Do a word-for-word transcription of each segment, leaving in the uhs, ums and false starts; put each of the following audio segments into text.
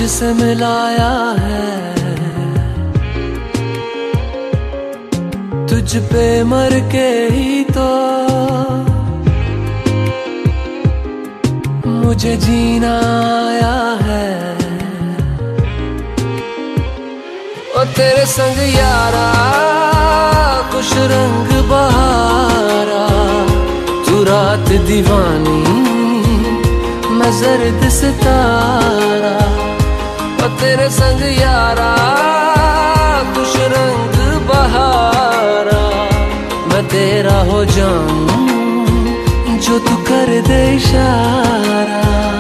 तुझसे मिलाया है, तुझ पे मर के ही तो मुझे जीना आया है। ओ तेरे संग यारा कुछ रंग बहारा, तू रात दीवानी मैं जर्द सितारा। ओ तेरे संग यारा कुछ रंग बहारा, मैं तेरा हो जाऊं जो तू कर दे इशारा।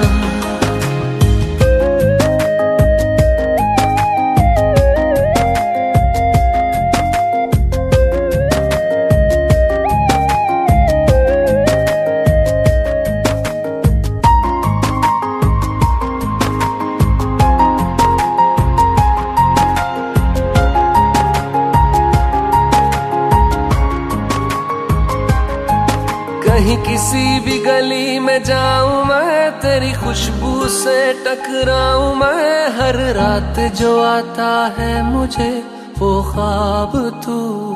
कहीं किसी भी गली में जाऊं मैं, तेरी खुशबू से टकराऊं मैं। हर रात जो आता है मुझे वो ख्वाब तू,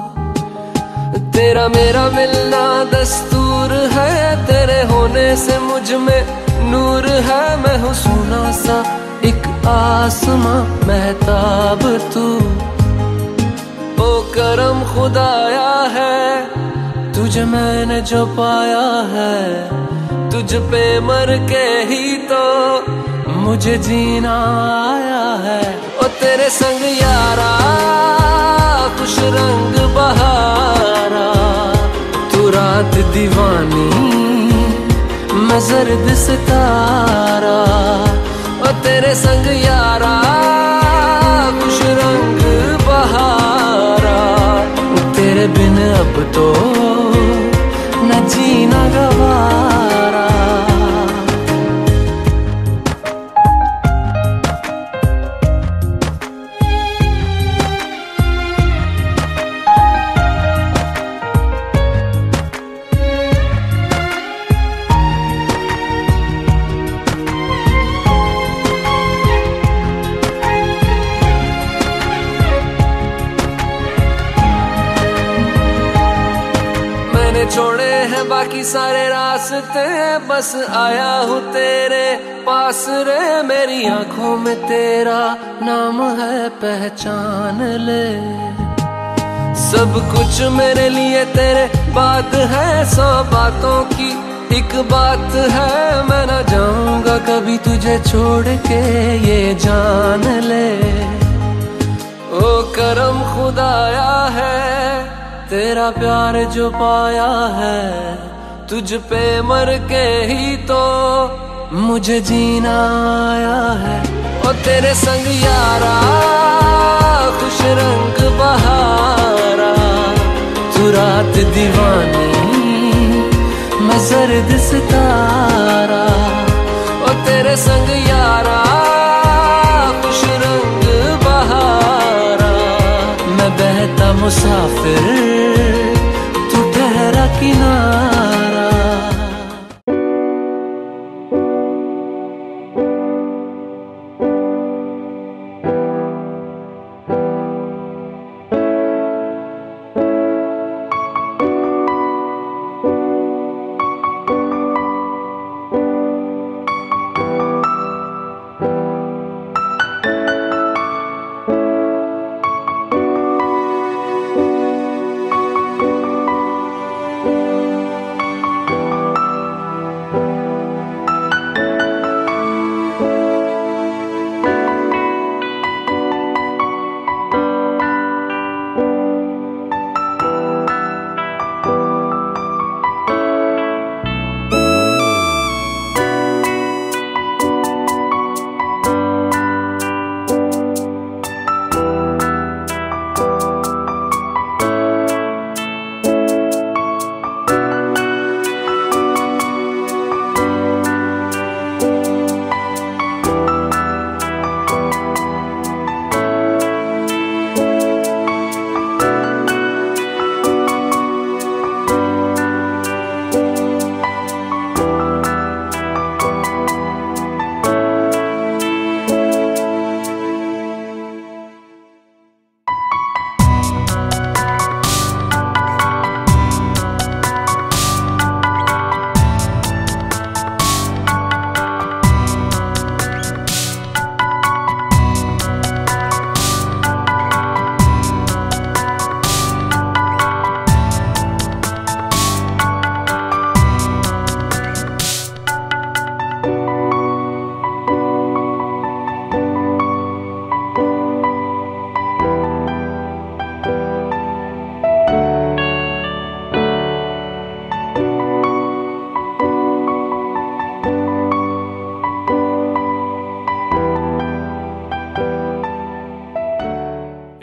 तेरा मेरा मिलना दस्तूर है। तेरे होने से मुझ में नूर है, मैं हूँ सोना सा एक आसमां महताब तू। ओ करम खुदाया है तुझे मैंने जो पाया है, तुझ पे मर के ही तो मुझे जीना आया है। ओ तेरे संग यारा कुछ रंग बहारा, तू रात दीवानी मैं जर्द सितारा। ओ तेरे संग यारा कुछ रंग बहारा, तेरे बिन अब तो न जीना गवारा। छोड़े हैं बाकी सारे रास्ते, बस आया हूँ तेरे पास रे। मेरी आंखों में तेरा नाम है पहचान ले, सब कुछ मेरे लिए तेरे बात है। सौ बातों की एक बात है, मैं ना जाऊंगा कभी तुझे छोड़ के ये जान ले। ओ करम खुदाया है तेरा प्यार जो पाया है, तुझ पे मर के ही तो मुझे जीना आया है। ओ तेरे संग यारा खुश रंग बहारा, तू रात दीवानी मैं जर्द सितारा। ओ तेरे संग यारा खुश रंग बहारा, मैं बहता मुसाफिर तू ठहरा किनारा।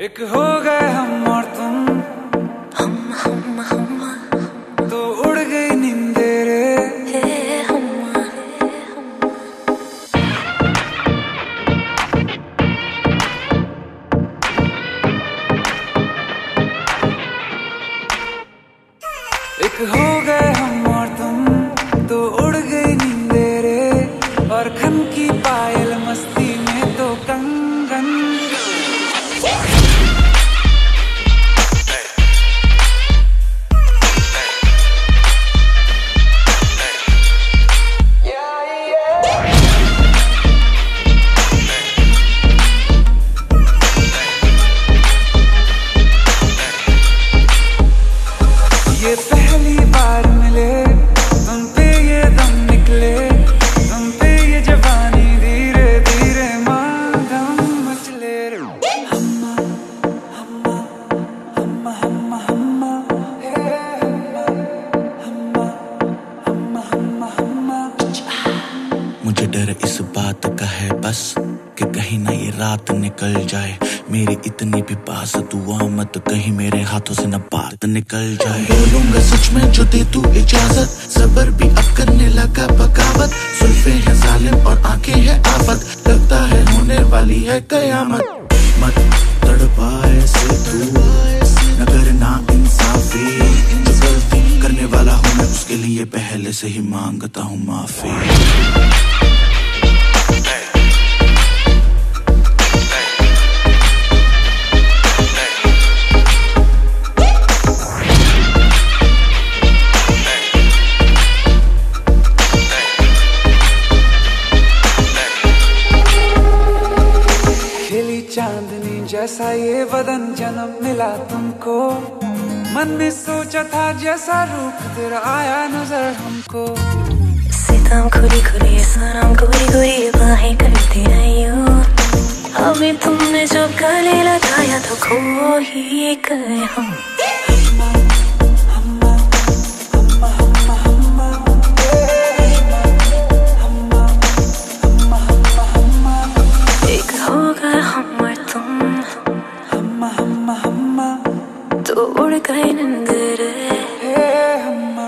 एक हो गए हम और तुम, हम हम हम तो उड़ गई नींदे रे। हे हम एक हो गए हम और तुम, तो उड़ गई नींदे रे। और खन की पायल मस्ती में तो कंगन। ये पहली बार मिले, तुम पे ये दम निकले, तुम पे ये जवानी धीरे धीरे मांगम मचले रे। हम्मा हम्मा हम्मा हम्मा हम्मा हे हम्मा हम्मा हम्मा हम्मा हम्मा। मुझे डर इस बात का है बस कि कहीं ना ये रात निकल जाए मेरी इतनी भी पास तू आ मत कहीं मेरे हाथों से न बात निकल जाए। बोलूंगा सच में जो दे तू इजाजत, सबर भी अब करने लगा बगावत। सुल्फे हैं जालिम और आंखें हैं आफत, लगता है होने वाली है कयामत। मत तड़पाए से तू न करना इंसाफी, जो गलती करने वाला हूँ मैं उसके लिए पहले से ही मांगता हूँ माफी। चांदनी जैसा ये बदन जन्म मिला तुमको, मन में सोचा था जैसा रूप तेरा आया नजर हमको। सितम खुली खुली सनम गोरी गोरी बाहें करती रही हो, अभी तुमने जो गले लगाया तो खो ही गए हम। एक होगा हम और तुम, हम्मा हम्मा हम्मा तो उड़ गए नींद रे। हे हम्मा।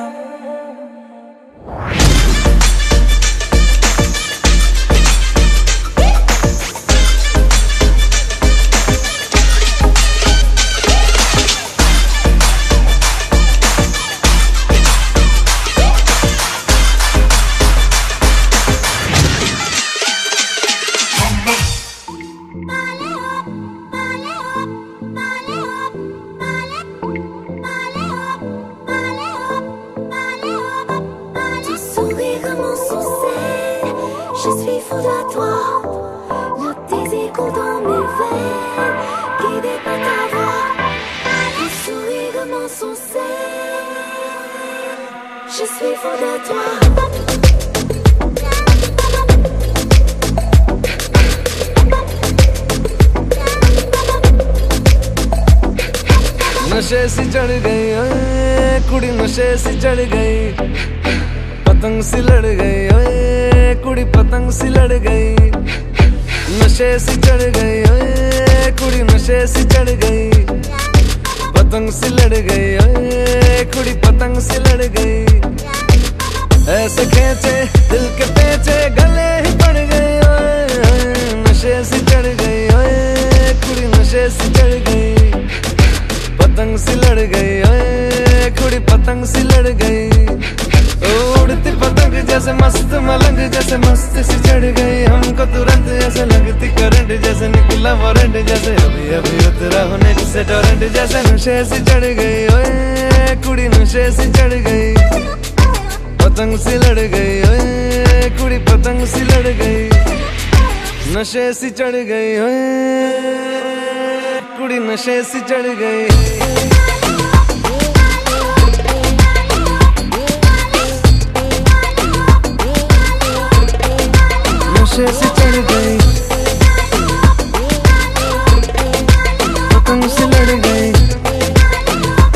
Je suis folle à toi, note tes échos dans mes veines, guidé par ta voix, ton sourire de mon sourcil. Je suis folle à toi. नशे सी चढ़ गई ओए कुड़ी, नशे सी चढ़ गई, पतंग सी लड़ गई ओए कुड़ी, पतंग सी लड़ गई। नशे सी चढ़ गई ओए कुड़ी, नशे सी चढ़ गई, पतंग सी लड़ गई ओए कुड़ी, पतंग सी लड़ गई। ऐसे खेचे दिल के पेचे गले ही पड़ गई ओए, नशे सी चढ़ गई ओए कुड़ी, नशे सी चढ़ गई, पतंग सी लड़ गई ओए कुड़ी, पतंग सी लड़ गई। उड़ती पतंग जैसे मस्त मलंग जैसे मस्त सी चढ़ गई, हमको तुरंत ऐसे लगती करंट जैसे निकला वारंट, जैसे अभी अभी उतरा होने से टोरेंट, जैसे नशे सी चढ़ गई ओए कुड़ी, नशे सी चढ़ गई, पतंग सी लड़ गई ओए कुड़ी, पतंग सी लड़ गई। नशे सी चढ़ गई ओए कुड़ी, नशे सी चढ़ गई। नशे से चढ़ गई, पतंग से लड़ गई।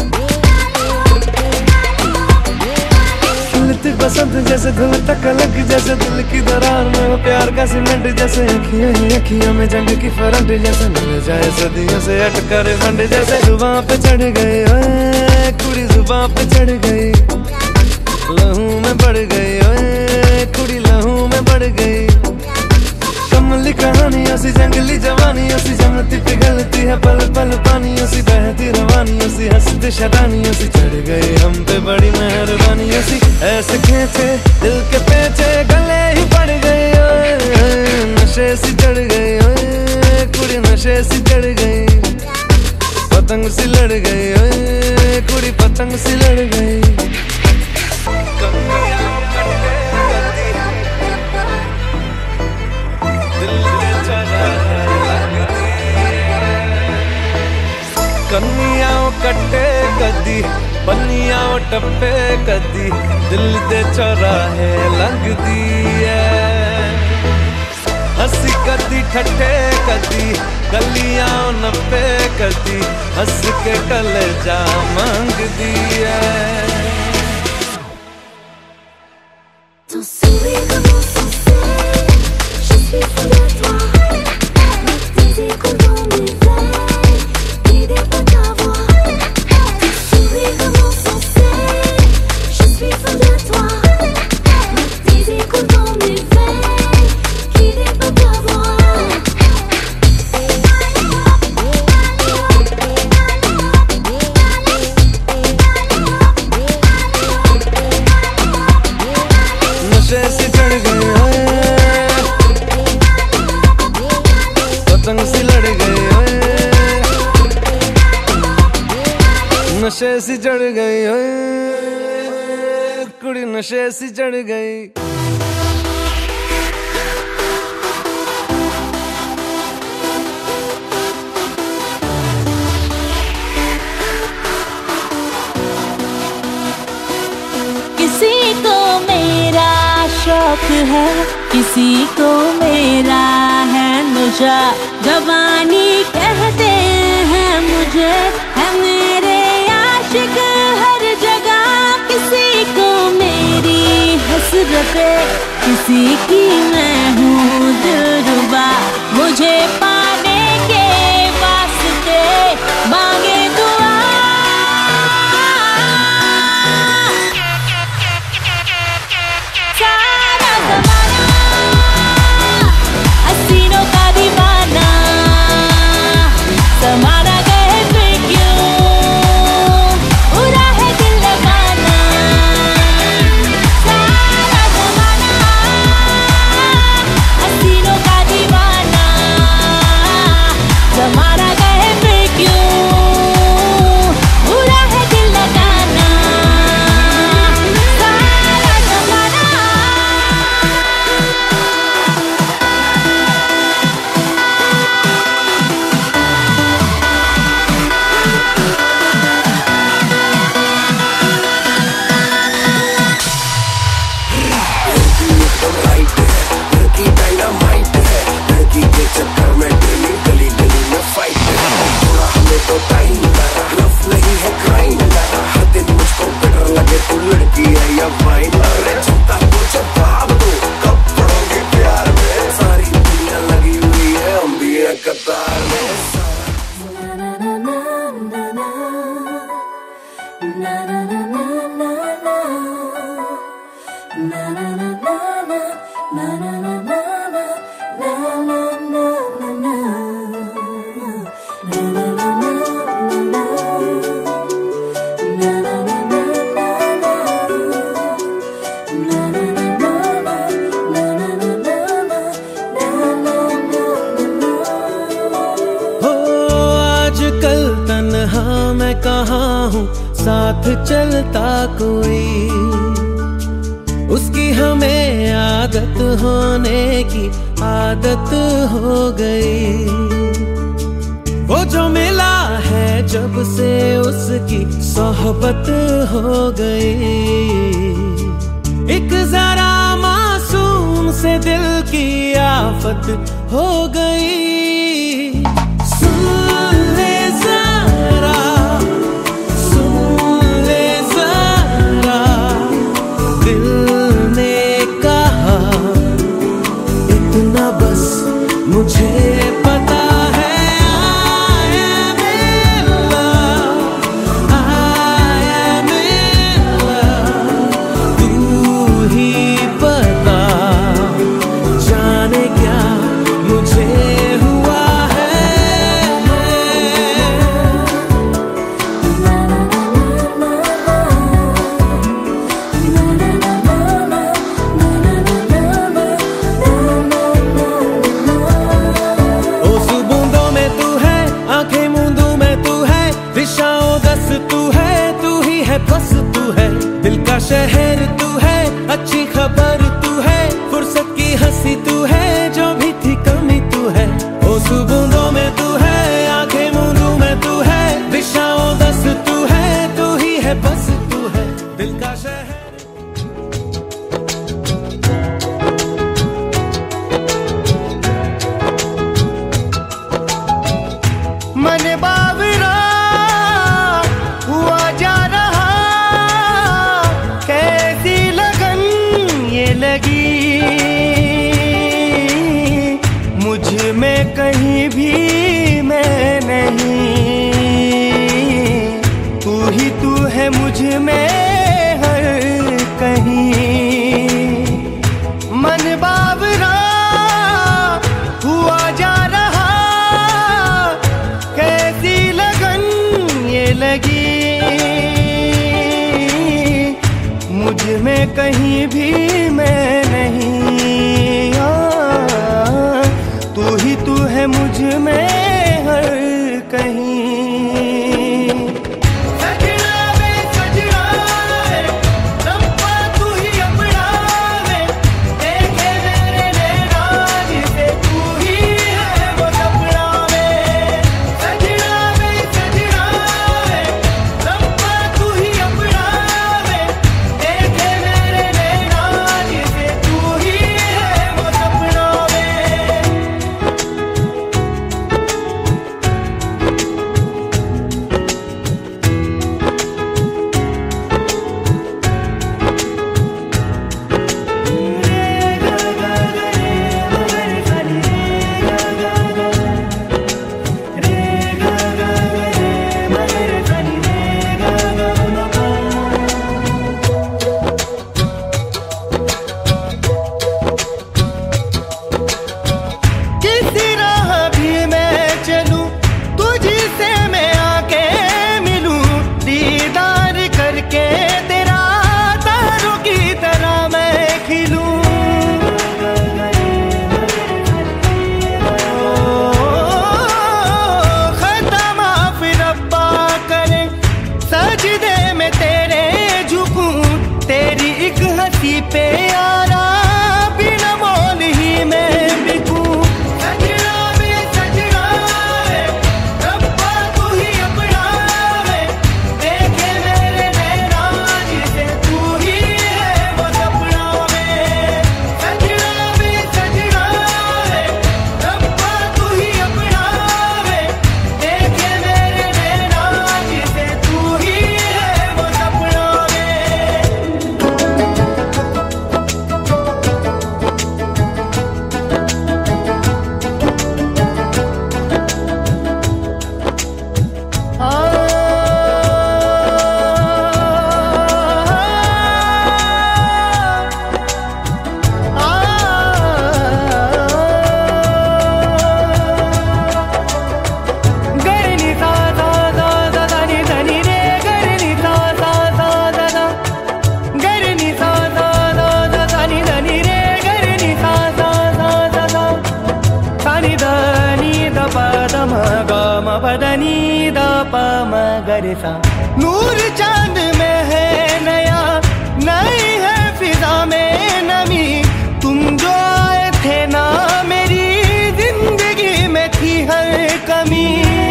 खिलती बसंत जैसे धुल तक अलग जैसे जैसे दिल की दरार में हो प्यार का सीमेंट जैसे अखियां ही अखियां में जंग की फरंट जैसे मिल जाए सदियों से अटका रे फंड जैसे जुबां पे चढ़ गए ओए कुड़ी जुबां पे चढ़ गई लहू में बढ़ गई ओए कुड़ी लहू में बढ़ गई कमली कहानी ऐसी जंगली जवानी ऐसी जमती पिघलती है पल पल पानी ऐसी बहती रवानी ऐसी हंसती शरानी ऐसी चढ़ गई हम पे बड़ी मेहरबानी ऐसी ऐसे खेचे दिल के पेचे गले ही पड़ गई ओए नशे सी चढ़ गई ओए कुड़ी नशे सी चढ़ गई पतंग सी लड़ गई ओए कुड़ी पतंग सी लड़ गई कन्नियां कट्टे कदी बन्नियां टप्पे कदी दिल दे चौराहे लंघदी है हंसी कदी ठट्ठे कदी गलियां नप्पे कदी हंस के कलेजा मंगदी है Ton sourire commence sans cesse, je suis fou de toi. Avec tes échos dans mes veines, qui dépassent ta voix. Ton sourire commence sans cesse, je suis fou de toi. Avec tes échos dans mes veines, qui dépassent ta voix. नशे से चढ़ गई ओए पतंग सी लड़ गई ओए नशे सी चढ़ गई ओए कुड़ी नशे सी चढ़ गई किसी को मेरा शौक है किसी को मेरा है नशा जवानी कहते हैं मुझे है मेरे आशिक हर जगह किसी को मेरी हसरते किसी की मैं हूँ दिलरुबा मुझे पाने के वास्ते मांगे दुआ सारा ज़माना हसीनों का दीवाना ज़माना कहे फिर क्यों बुरा है दिल लगाना सारा ज़माना हसीनों का दीवाना ज़माना कहे फिर क्यों बुरा है दिल लगाना सारा ज़माना हो आजकल तन्हा मैं कहाँ हूँ साथ चलता कोई उसकी हमें आदत होने की आदत हो गई वो जो मिला है जब से उसकी सोहबत हो गई एक जरा मासूम से दिल की आफत हो गई सुन ले जरा सुन ले जरा दिल ने कहा शहर तू है, अच्छी खबर तू है, फुर्सत की हंसी तू है, जो भी थी कमी तू है। ओ सुबहों में तू है, आंखें मूंदों में तू है, दिशाओं दस तू है, तू ही है बस तू है दिल का शहर। मन बावरा हुआ जा रहा, कैसी लगन ये लगी मुझ में कहीं भी मैं नहीं, तू ही तू है मुझ में हर कहीं। मन बावरा हुआ जा रहा, कैसी लगन ये लगी मुझ में कहीं भी मैं नहीं, आ, तू ही तू है मुझ में हर कहीं। पे यारा बिना मोल ही मैं बिकूं, सजना वे सजना वे रब्बा तू ही अपना वे, देखे मेरे नैना जिसे तू ही है वो सपना वे। सजना वे सजना वे रब्बा तू ही अपना वे, देखे मेरे नैना जिसे तू ही है वो सपना वे। नूर चांद में है नया, नई है फिजा में नमी, तुम जो आए थे ना मेरी जिंदगी में थी हर कमी।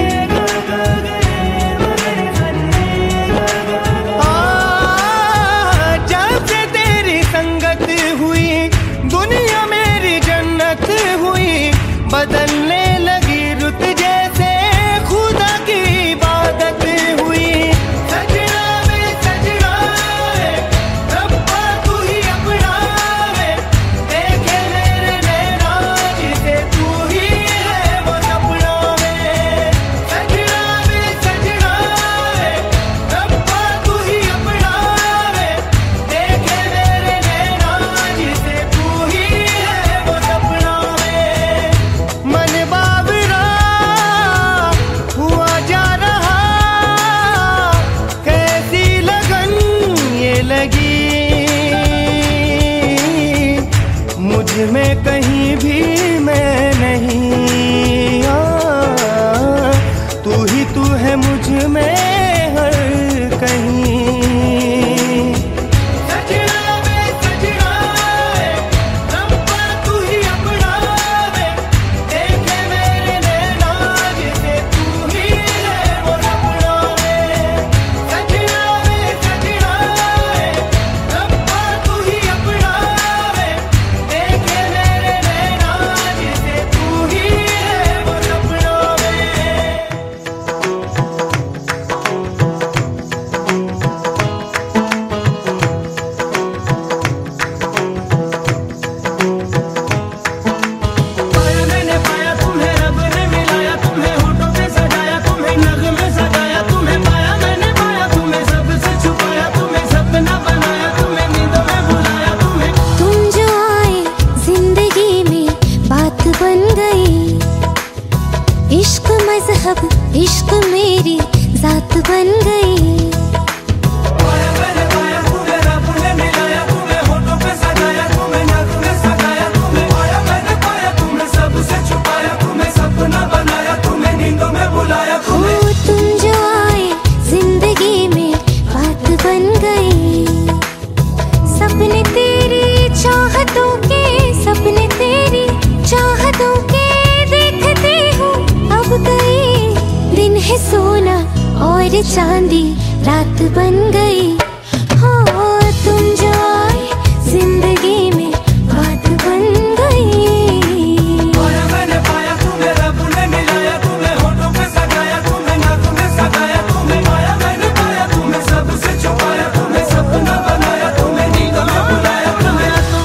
आ, जब से तेरी संगत हुई दुनिया मेरी जन्नत हुई, बदलने लगी रुत जैसे खुदा की इबादत हुई। सजना वे सजना वे रब्बा तू ही अपना वे, देखे मेरे नैना जिसे तू ही है वो सपना वे। सजना वे सजना वे रब्बा तू ही अपना वे, देखे मेरे नैना जिसे तू ही है वो सपना वे। मन बावरा हुआ जा रहा, कैसी लगन ये लगी मुझ में कहीं भी मैं नहीं, आ, तू ही तू है मुझ में हर कहीं। इश्क मेरी जात बन गई। सपने तेरी चाहतों के सपने तेरी चाहतों के देखते हूँ अब गई। दिन है सोना और चांदी रात बन गई। हो तुम जो आए जिंदगी में बात बन गई। पाया मैंने पाया तुम्हें रब ने मिलाया तुम्हें होठों पे सजाया तुम्हें नाक में सजाया तुम्हें पाया मैंने पाया तुम्हें सबसे छुपाया तुम्हें सपना बनाया तुम्हें नींद में बुलाया तुम्हें।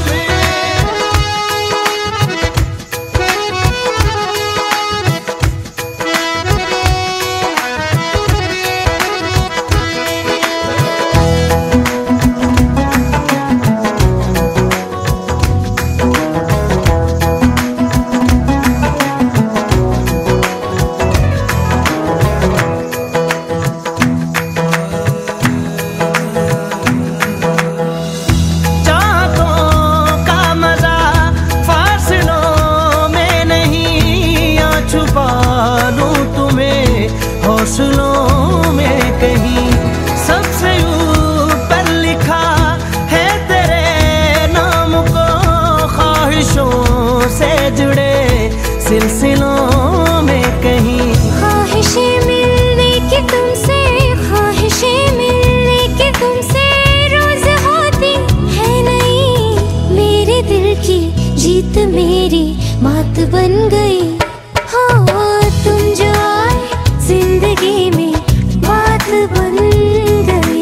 हौसलों में कहीं सबसे ऊपर लिखा है तेरे नाम को। ख्वाहिशों से जुड़े सिलसिलों में कहीं ख्वाहिशें मिलने की तुमसे ख्वाहिशें मिलने की तुमसे रोज होती है नहीं। मेरे दिल की जीत मेरी मात बन गई। हो तुम जो आए जिंदगी में बात बन गई।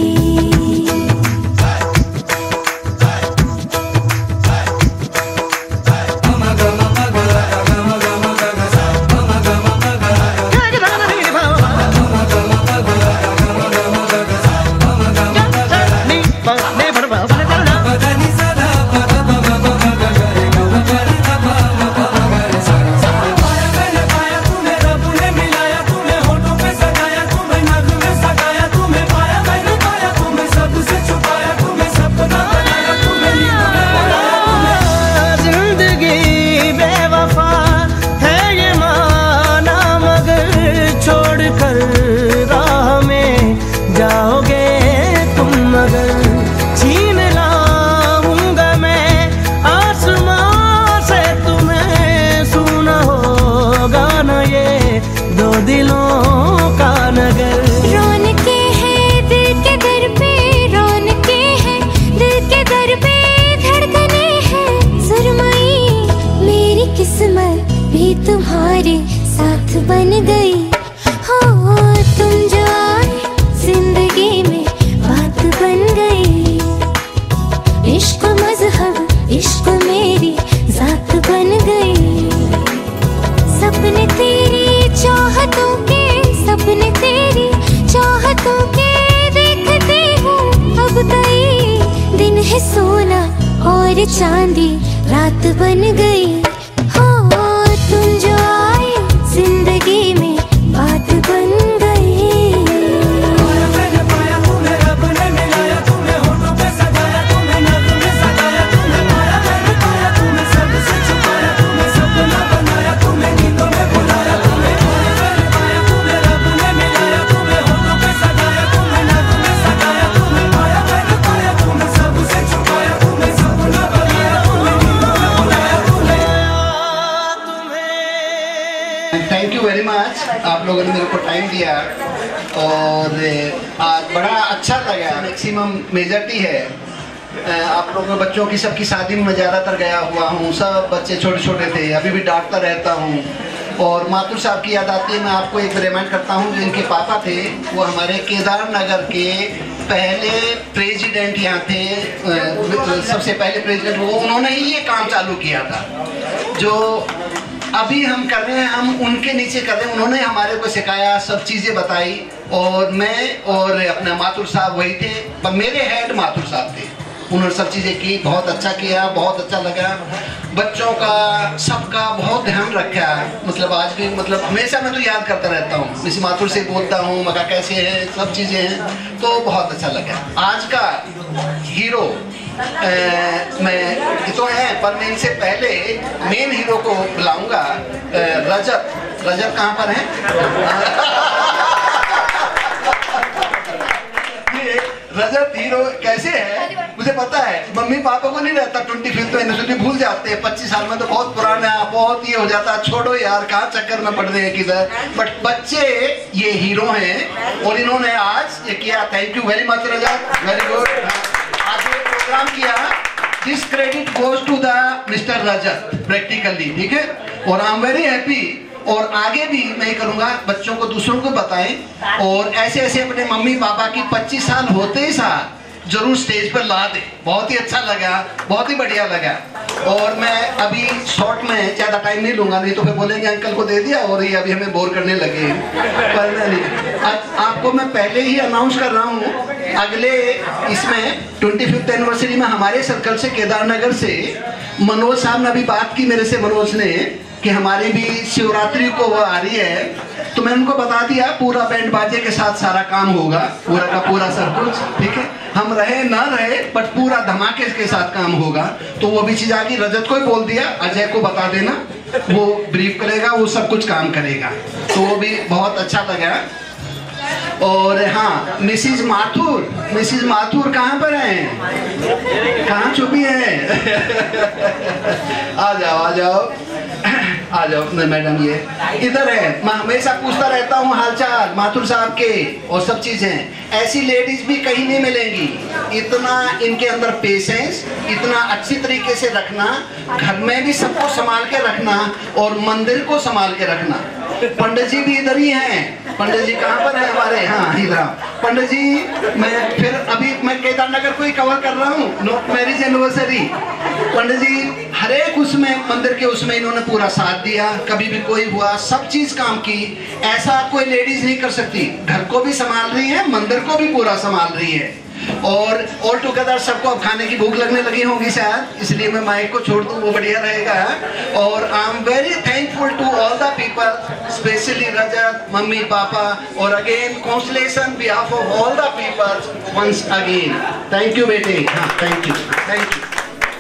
तुम्हारे साथ बन गई। हो तुम जो आए जिंदगी में बात बन गई। इश्क मजहब इश्क मेरी जात बन गई। सपने तेरी चाहतों के सपने तेरी चाहतों के देखते हूँ अब गई। दिन है सोना और चांदी रात बन गई। तुम जो आए जिंदगी में बात बन गई। पाया मैंने पाया तुम्हें रब ने मिलाया तुम्हें होठों पे सजाया तुम्हें नाक में सजाया तुम्हें पाया मैंने पाया तुम्हें सबसे छुपाया तुम्हें सपना बनाया तुम्हें नींदों में बुलाया तुम्हें। पाया मैंने पाया तुम्हें रब ने मिलाया तुम्हें होठों पे सजाया तुम्हें नाक में सजाया तुम्हें पाया मैंने पाया तुम्हें सबसे छुपाया तुम्हें सपना बनाया तुम्हें नींदों में बुलाया तुम्हें। Thank you very much. आप लोगों ने मेरे को टाइम दिया और आज बड़ा अच्छा लगा। मैक्सिमम मेजॉरिटी है आप लोगों बच्चों की सबकी शादी में मैं ज़्यादातर गया हुआ हूँ। सब बच्चे छोटे छोटे थे, अभी भी डांटता रहता हूँ। और माथुर साहब की याद आती है। मैं आपको एक रिमाइंड करता हूँ, जो इनके पापा थे वो हमारे केदार नगर के पहले प्रेसिडेंट यहाँ थे। सबसे पहले प्रेसिडेंट वो उन्होंने ही ये काम चालू किया था जो अभी हम कर रहे हैं। हम उनके नीचे कर रहे हैं। उन्होंने हमारे को सिखाया, सब चीज़ें बताई। और मैं और अपने माथुर साहब वही थे, पर मेरे हेड माथुर साहब थे। उन्होंने सब चीज़ें की, बहुत अच्छा किया, बहुत अच्छा लगा। बच्चों का सबका बहुत ध्यान रखा, मतलब आज भी मतलब हमेशा मैं तो याद करता रहता हूँ, मिस माथुर से बोलता हूँ मका कैसे है, सब चीज़ें हैं, तो बहुत अच्छा लगा। आज का हीरो आ, मैं ये तो है, पर मैं इनसे पहले मेन हीरो को बुलाऊंगा। रजत, रजत कहाँ पर है? ये रजत हीरो कैसे है मुझे पता है, मम्मी पापा को नहीं रहता ट्वेंटी फिफ्थ एनिवर्सरी, भूल जाते हैं, पच्चीस साल में तो बहुत पुराना, बहुत ये हो जाता, छोड़ो यार कहाँ चक्कर में पड़ रहे हैं किधर। बट बच्चे ये हीरो हैं और इन्होंने आज ये किया। Thank you very much Rajat, very good. आज ये प्रोग्राम किया, this credit goes to the mister Rajat practically, ठीक है। और आई एम वेरी हैप्पी, और आगे भी मैं करूंगा, बच्चों को दूसरों को बताएं, और ऐसे ऐसे अपने मम्मी पापा की पच्चीस साल होते ही साथ जरूर स्टेज पर ला दे। बहुत ही अच्छा लगा, बहुत ही बढ़िया लगा। और मैं अभी शॉर्ट में ज़्यादा टाइम नहीं लूंगा, नहीं तो फिर बोलेंगे अंकल को दे दिया और ये अभी हमें बोर करने लगे। पर मैं नहीं, अब आपको मैं पहले ही अनाउंस कर रहा हूँ, अगले इसमें ट्वेंटी फिफ्थ एनिवर्सरी में हमारे सर्कल से, केदारनगर से मनोज साहब ने अभी बात की मेरे से, मनोज ने, कि हमारी भी शिवरात्रि को वो आ रही है, तो मैं उनको बता दिया पूरा बैंड बाजे के साथ सारा काम होगा, पूरा का पूरा सब कुछ, ठीक है। हम रहे ना रहे बट पूरा धमाके के साथ काम होगा। तो वो भी चीज आ गई, रजत को ही बोल दिया, अजय को बता देना, वो ब्रीफ करेगा, वो सब कुछ काम करेगा। तो वो भी बहुत अच्छा लगा। और हाँ, मिसिज माथुर, मिसिज माथुर कहाँ पर हैं? कहाँ छुपी हैं? आ जाओ आ जाओ आ जाओ मैडम, ये इधर है। मैं हमेशा पूछता रहता हूँ हालचाल माथुर साहब के और सब चीजें। ऐसी लेडीज भी कहीं नहीं मिलेंगी, इतना इनके अंदर पेशेंस, इतना अच्छी तरीके से रखना, घर में भी सबको संभाल के रखना और मंदिर को संभाल के रखना। पंडित जी भी इधर ही हैं। पंडित जी कहाँ पर है हमारे? हाँ इधर। पंडित जी, मैं फिर अभी मैं केदारनगर को ही कवर कर रहा हूँ, not marriage anniversary. Pandit ji हर एक उसमें मंदिर के उसमें इन्होंने पूरा साथ दिया, कभी भी कोई हुआ सब चीज काम की। ऐसा कोई लेडीज नहीं कर सकती, घर को भी संभाल रही है, मंदिर को भी पूरा संभाल रही है। और ऑल टुगेदर सबको अब खाने की भूख लगने लगी होगी शायद, इसलिए मैं माइक को छोड़ दूं, वो बढ़िया रहेगा। और I am very thankful to all the people, specially Rajat, mummy papa, और again consolation behalf of all the people once again. Thank you बेटे। हाँ थैंक यू, थैंक यू।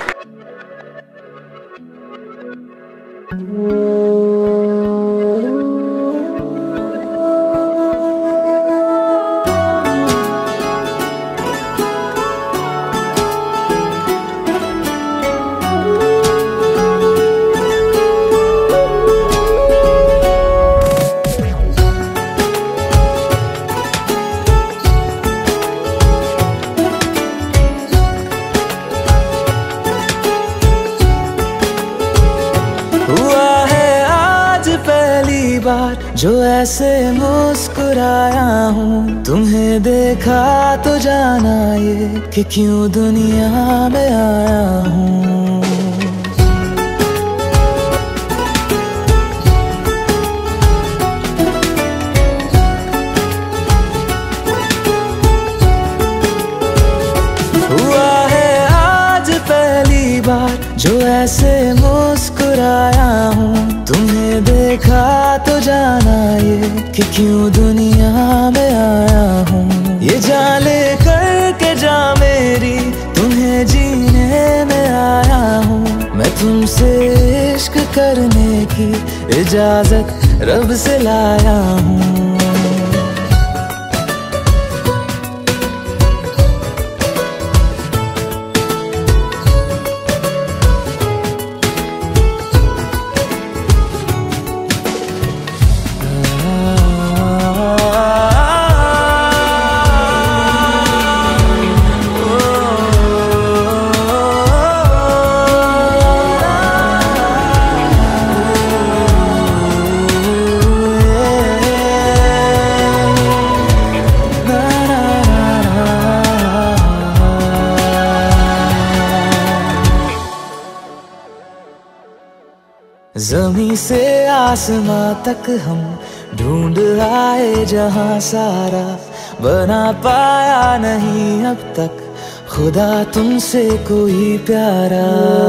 जो ऐसे मुस्कुराया हूँ, तुम्हें देखा तो जाना ये कि क्यों दुनिया में आया हूँ। हुआ है आज पहली बार जो ऐसे मुस्कुराया हूँ, तुम्हें देखा तो जाना ये कि क्यों दुनिया में आया हूँ। ये जान ले करके जा मेरी, तुम्हें जीने में आया हूँ। मैं तुमसे इश्क करने की इजाजत रब से लाया हूँ। ज़मीं से आसमां तक हम ढूंढ आए जहां सारा, बना पाया नहीं अब तक खुदा तुमसे कोई प्यारा।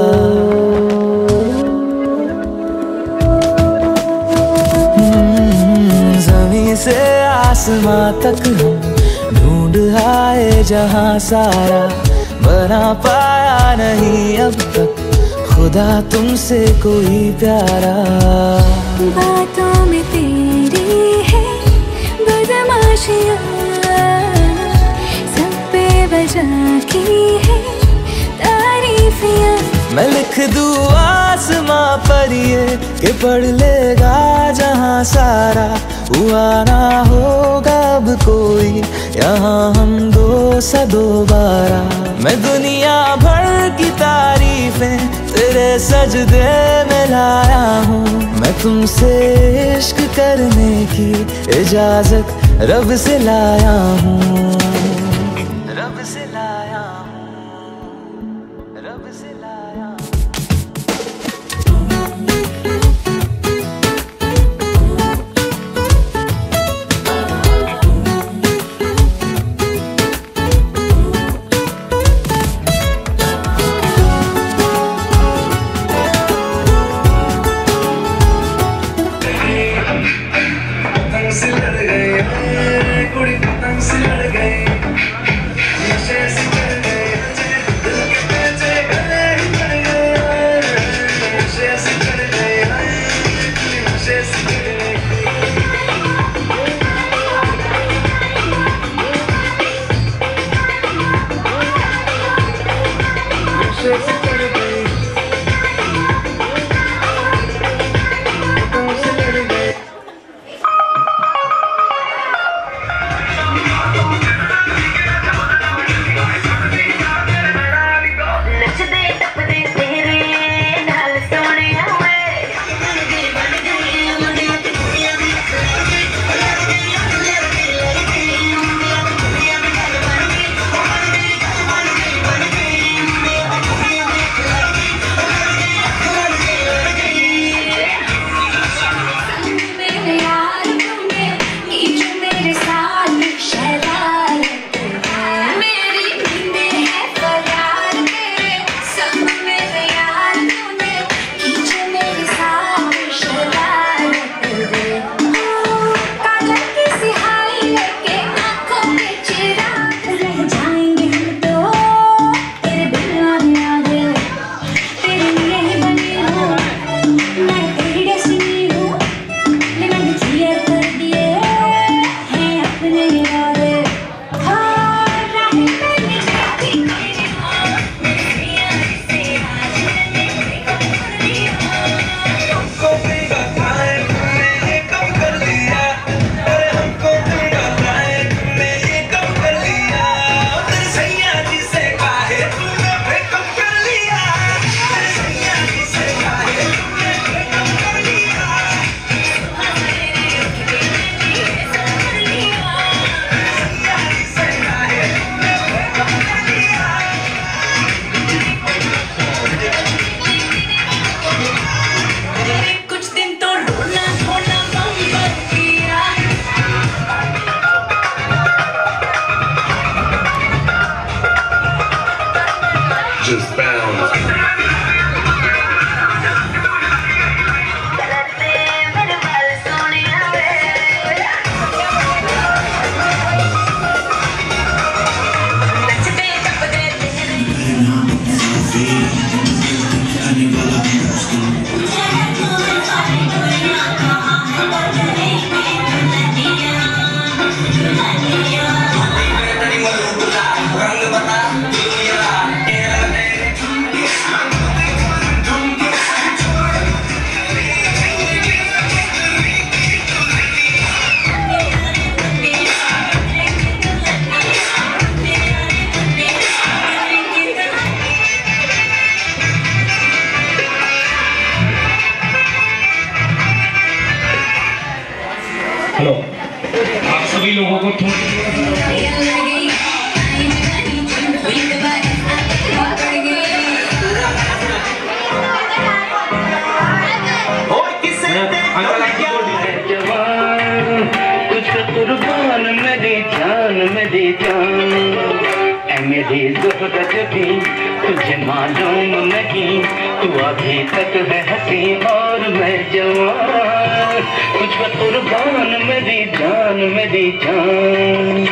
जमीन से आसमां तक हम ढूंढ आए जहां सारा, बना पाया नहीं अब तक खुदा तुमसे कोई प्यारा। बातों में तेरी है बदमाशियाँ, सब पे बजा की है तारीफियाँ। मैं लिख दूँ आसमां पर ये कि पढ़ लेगा जहां सारा, हुआ ना होगा अब कोई यहाँ हम दो सा दोबारा। मैं दुनिया भर की तारीफें तेरे सजदे में लाया हूँ, मैं तुमसे इश्क करने की इजाजत रब से लाया हूँ, रब से लाया हूँ, रब से लाया हूँ। हेलो, आप सभी लोगों को कुर्बान मेरी जान मेरी जान मेरी ज़रूरत भी तुझे मालूम नहीं, तू अभी तक है हंसी और मैं जवान, तुझ पर कुर्बान मेरी जान मेरी जान।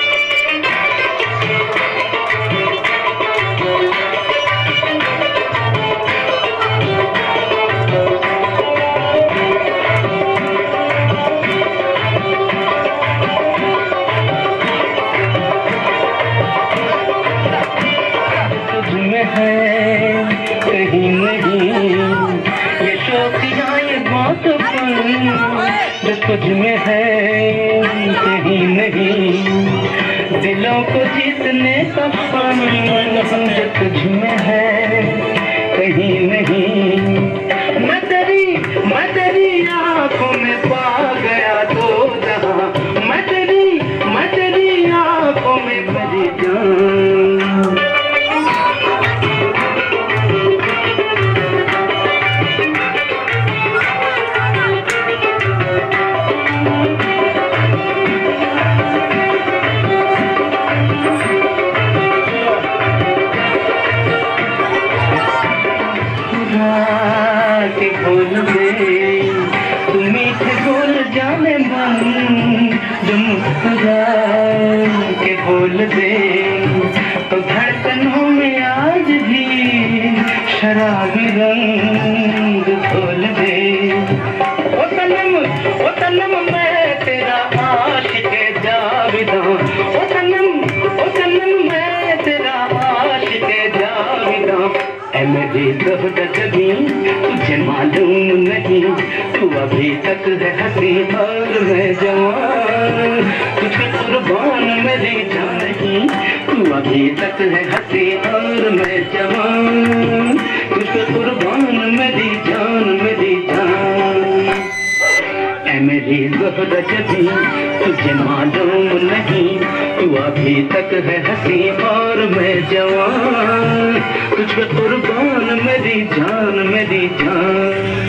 कहीं नहीं ये शौकिया ये बात जो तुझ में है, कहीं नहीं दिलों को जीतने का फन जो तुझ में है, कहीं नहीं। मैं तेरी मैं तेरी आंखों में पा गया तो जहां, मैं तेरी मैं तेरी आंखों में भरी जान। के बोल दे तू मीठे बोल जाने मन, जो मुस्कुरा के बोल दे तो धड़कनों में आज भी शराबी रंग खोल दे। ओ सनम ओ सनम मैं तेरा आशिक जाविदा, ओ सनम ओ सनम मैं तेरा आशिक जाविदा। ऐ मेरी ज़रूरत भी तुझे मालूम नहीं, तू अभी तक है हंसी और मैं जवान, तुझे कुर्बान मेरी जान नहीं, तू अभी तक है हंसी और मैं जवान, तुझे कुर्बान मेरी जान मेरी जान। ऐ मेरी ज़रूरत भी तुझे मालूम नहीं, तू अभी तक है हंसी और मैं जवान, तुझ पे कुर्बान मेरी जान मेरी जान।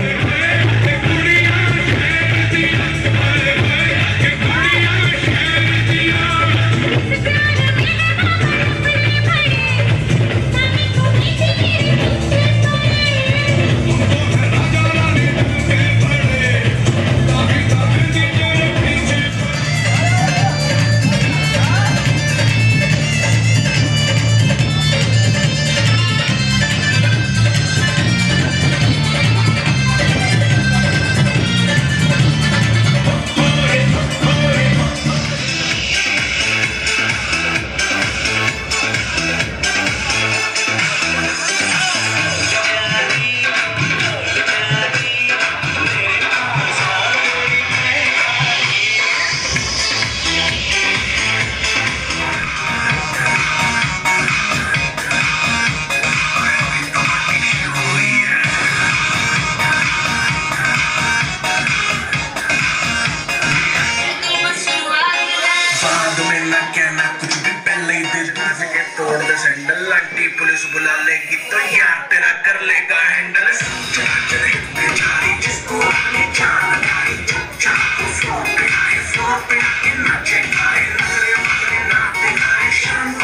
पुलिस बुला लेगी तो यार तेरा कर लेगा हैंडल। चला चले बेचारी जिसको आगे जान आई, चाकू फ्लोर पे आए फ्लोर पे आके नाचे गाए, नखरे मारे नाते गाए शान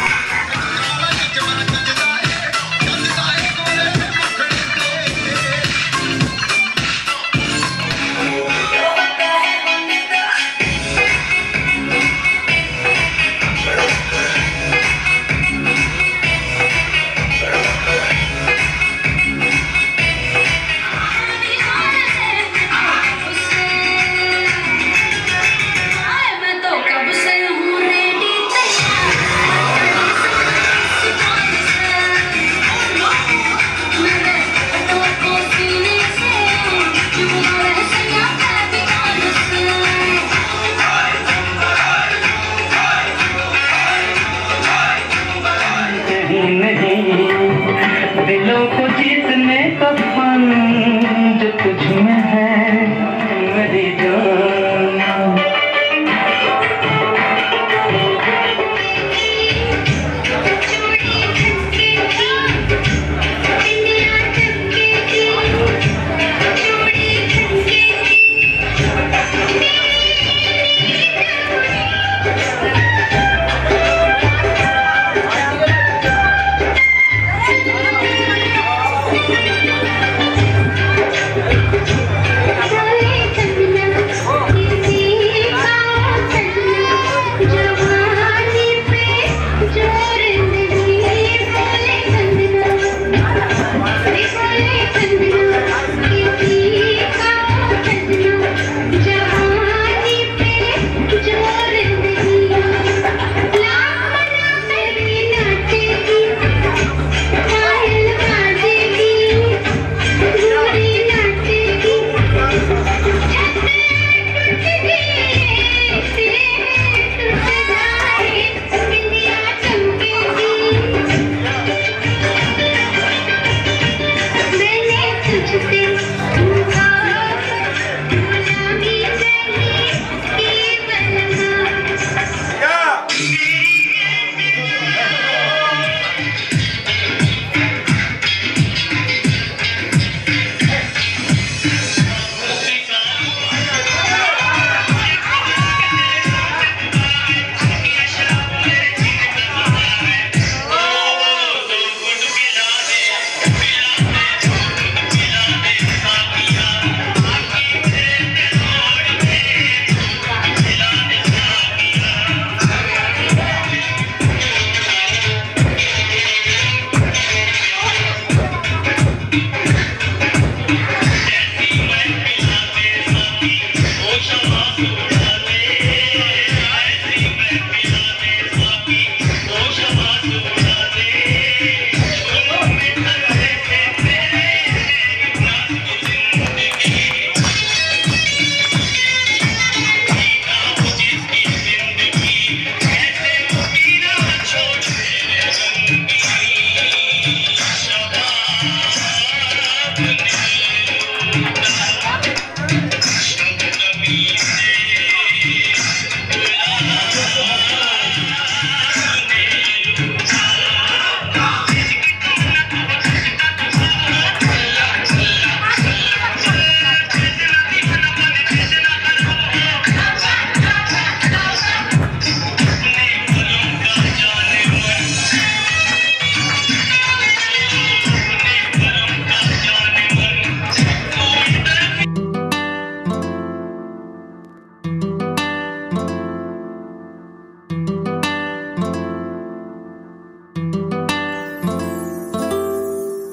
दिलों को जीतने का फन जो तुझ में है मेरी जान।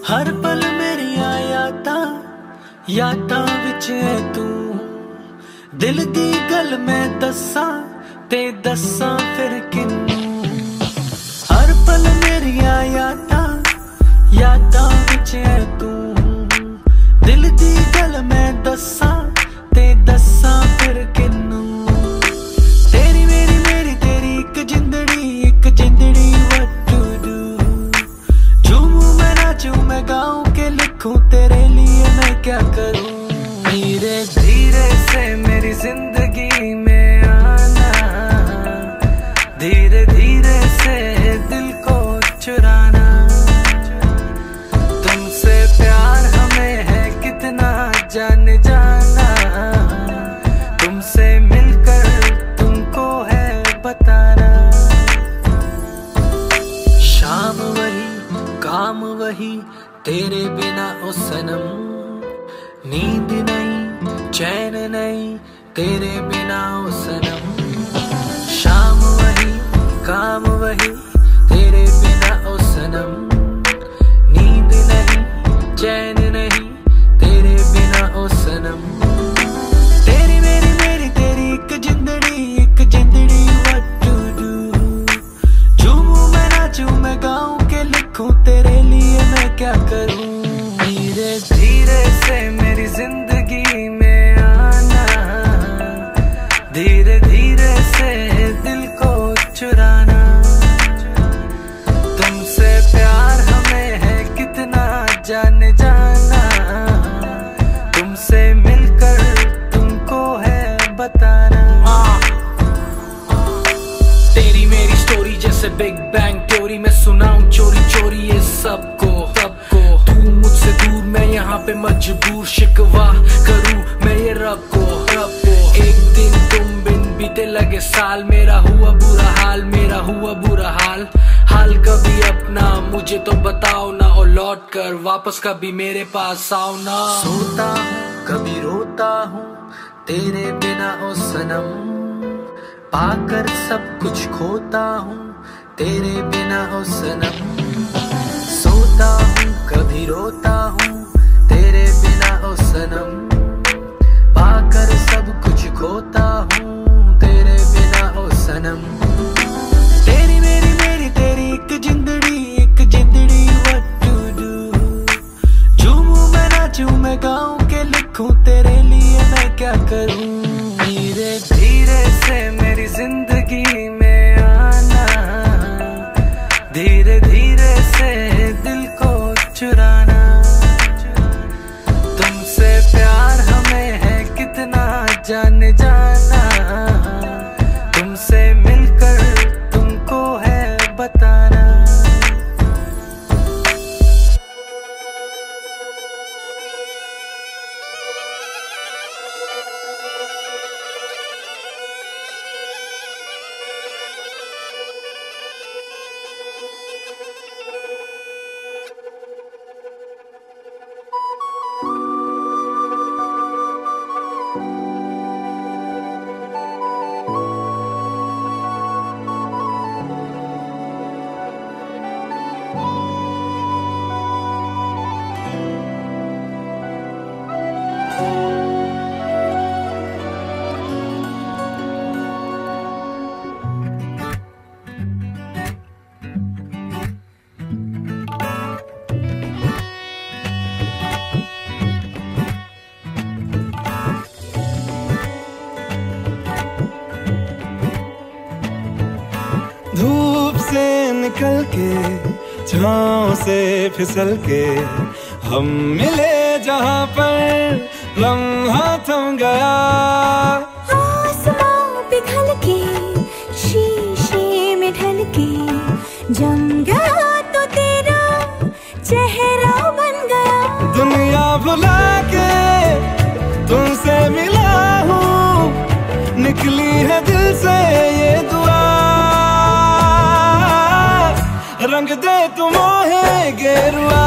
हर पल मेरिया यादां यादां विच है तू दिल दी गल मैं दस्सां ते दस्सां फिर किन्नू हर पल मेरिया यादां यादां विच है तू दिल दी गल मैं दस्सां ते दस्सां फिर किन्नू तेरी मेरी मेरी तेरी एक जिंदड़ी एक जिंदड़ी what to do झूमूं मैं नाचूं मैं गाऊं के लिखूं तेरे लिए मैं क्या करूं धीरे धीरे से मेरी जिंदगी में आना धीरे धीरे से दिल को चुराना तुमसे प्यार हमें है कितना जान जाना तुमसे मिलकर तुमको है बताना शाम वही काम वही तेरे बिना ओ सनम नींद नहीं चैन नहीं तेरे बिना ओ सनम शाम वही काम वही तेरे बिना ओ सनम नींद नहीं चैन नहीं तेरे बिना ओ सनम तेरी मेरी मेरी तेरी एक जिंदड़ी एक जिंदड़ी what to do झूमूं मैं नाचूं मैं गाऊं के लिखूं तेरे लिए मैं क्या करूं धीरे धीरे से मेरी जिंदगी में आना धीरे धीरे से दिल को चुराना तुमसे प्यार हमें है कितना जान जाना तुमसे मिलकर तुमको है बताना तेरी मेरी स्टोरी जैसे बिग बैंग थ्योरी मैं सुनाऊं चोरी चोरी ये सबको सबको तू मुझसे दूर मैं यहाँ पे मजबूर शिकवा करूं मैं ये रब को रब को एक दिन तुम बिन बीते लगे साल मेरा हुआ बुरा हाल मेरा हुआ बुरा हाल हाल कभी अपना मुझे तो बताओ ना और लौट कर वापस कभी मेरे पास आओ ना सोता हूँ कभी रोता हूँ तेरे बिना ओ सनम पाकर सब कुछ खोता हूँ तेरे बिना ओ सनम सोता हूँ कभी रोता हूँ तेरे बिना ओ सनम पाकर सब कुछ खोता हूँ तेरे बिना ओ सनम तेरी मेरी मेरी तेरी एक जिंदड़ी एक जिंदड़ी what to do झूमूं मैं नाचूं मैं गाऊं के लिखूं तेरे लिए मैं क्या करूं धीरे धीरे से मेरी जिंदगी में आना धीरे धीरे से दिल को चुराना तुमसे प्यार हमें है कितना जान जाना तुमसे मिलकर तुमको है बताना धूप से निकल के छाँव से फिसल के हम मिले जहाँ पर लम्हा थम गया आसमां पिघल के शीशे में ढल के जम गया तो तेरा चेहरा बन गया दुनिया भुला के तुमसे मिला हूँ निकली है दिल से ये दुआ रंग दे तुम है गेरुआ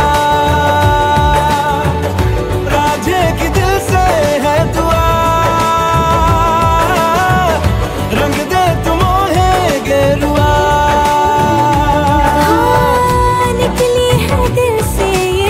राजे की दिल से है दुआ रंग दे तुम है गेरुआ हाँ, निकली है दिल से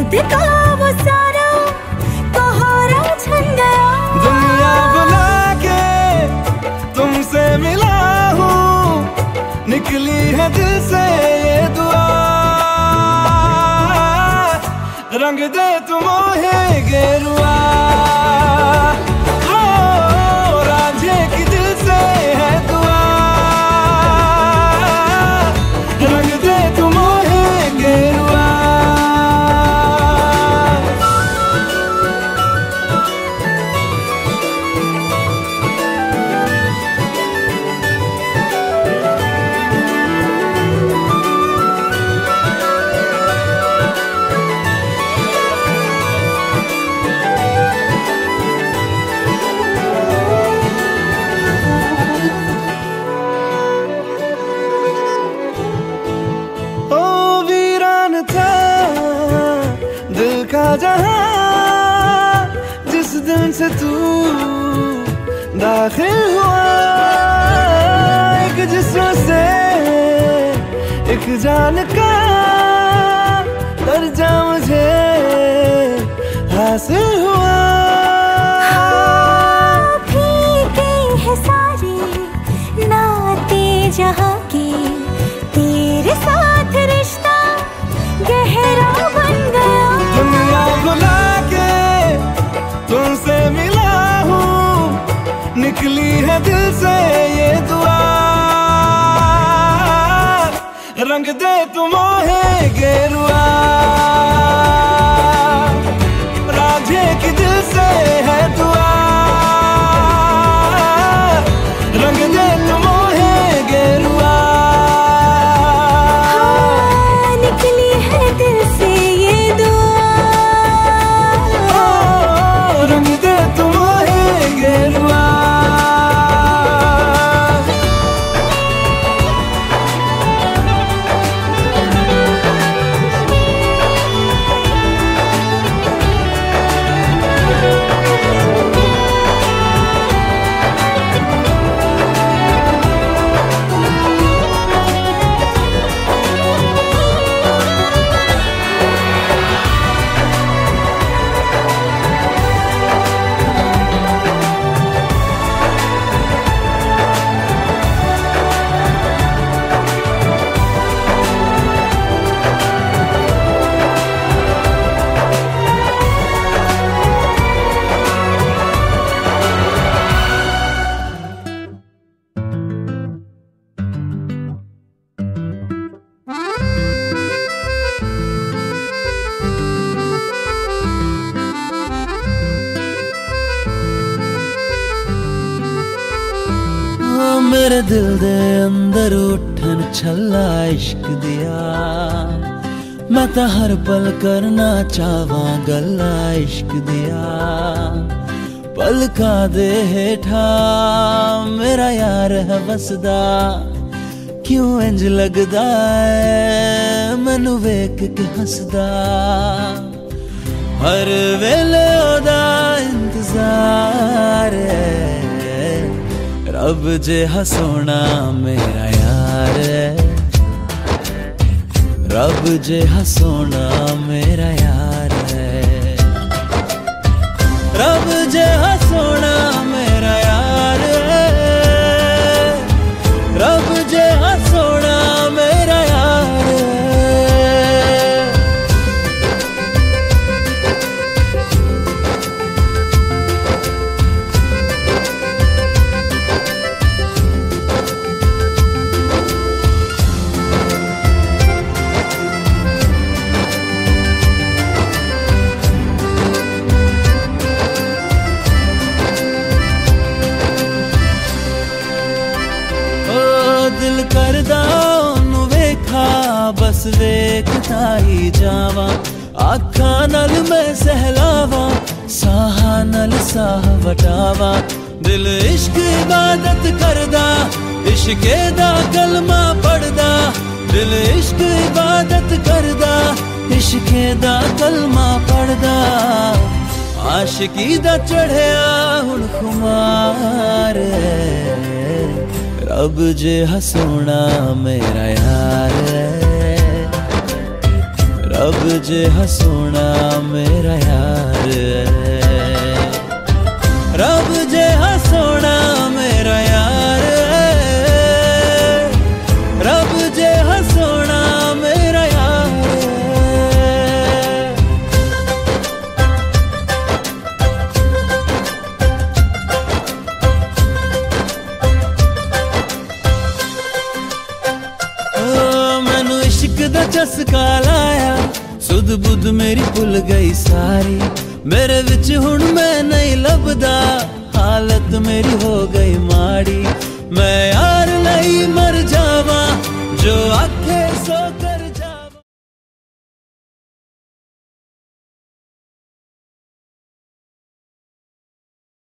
खुद का वो सारा कोहरा छन गया। दुनिया बुला के तुमसे मिला हूँ, निकली है दिल से ये दुआ, रंग दे तुम मोहे गेरुआ। ओ रांझे की दिल से है दुआ, रंग दे तुम मोहे गेरुआ। जहां जिस दिन से तू दाखिल हुआ, एक जिस्म से एक जान का दर्जा मुझे हासिल हुआ। फीके है सारे नाते जहां के, तेरे साथ रिश्ता गहरा बन गया। दुनिया बुला के तुमसे मिला हूँ, निकली है दिल से ये दुआ, रंग दे तुम मोहे गेरुआ। रांझे की दिल से है दुआ, रंग दे तुम मोहे गेरुआ। हाँ, निकली है दिल से ये दुआ, रंग दे तुम मोहे गेरुआ। मेरे दिल दे अंदर उठन छल्ला इश्क दिया, मैं तो हर पल करना चाहवा गल्ला इश्क दिया। पलका दे हेठा मेरा यार है बसदा, क्यों इंज लगदा है मैनू वेख के हसदा। हर वेले ओदा इंतजार है, रब जे हसोना मेरा यार है, रब जे हसोना मेरा यार है, रब जे हसोना मेरा यार है, रब जे हसोना मेरा यार है। दिल करदा ओनू वेखा बस वेखता ही जावा, आखा नल मैं सहलावा साहा नल साह वटावा। दिल इश्क इबादत करदा इश्के दा कलमा पढ़दा, दिल इश्क इबादत करदा इश्के दा कलमा पढ़दा। आशिकी दा चढ़िया हुण खुमार, रब जे हसोना मेरा यार है, रब जे हसोना मेरा यार है, रब जे हसोना मेरा यार है, रब जे हसोना मेरा यार है। ओ मैनू इश्क दा चस्का लाया, सुध बुध मेरी भुल गई सारी, मेरे विच हुण मैं नहीं लभदा, हालत मेरी हो गई माड़ी, मैं